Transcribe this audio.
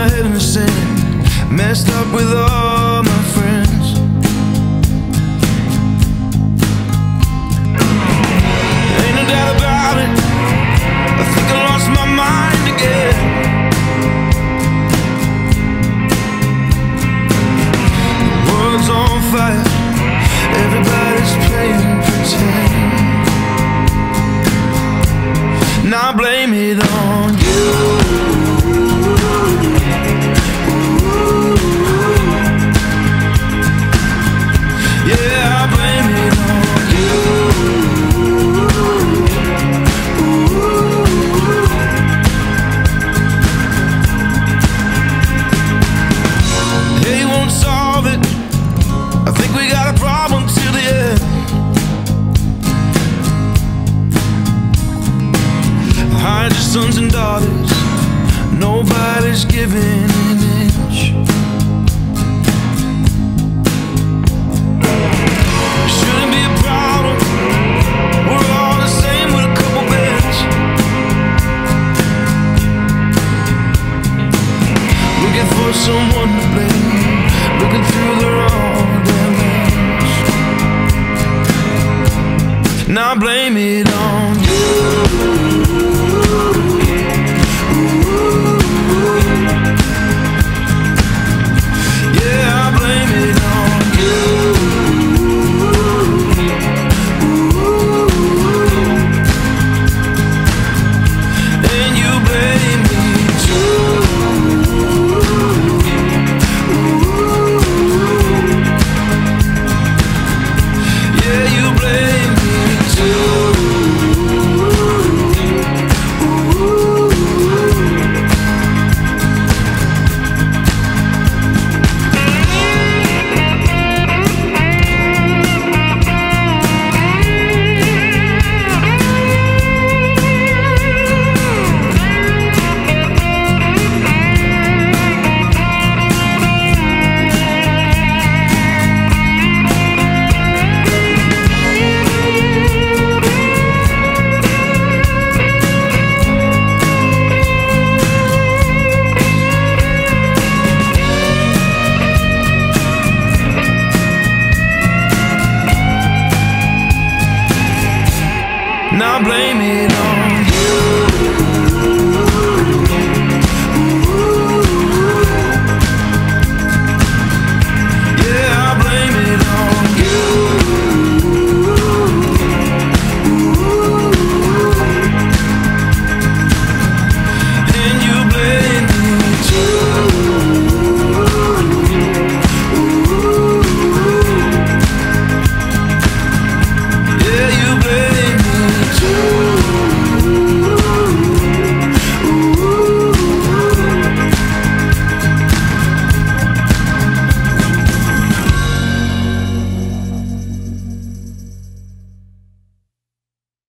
head in the sand, messed up with all my friends. Ain't no doubt about it, I think I lost my mind again. The world's on fire, everybody's playing pretend. Now blame it on you. Sons and daughters, nobody's giving an inch. Shouldn't be a problem, we're all the same with a couple beds. Looking for someone to blame, looking through the wrong damn lens. Now blame it on you.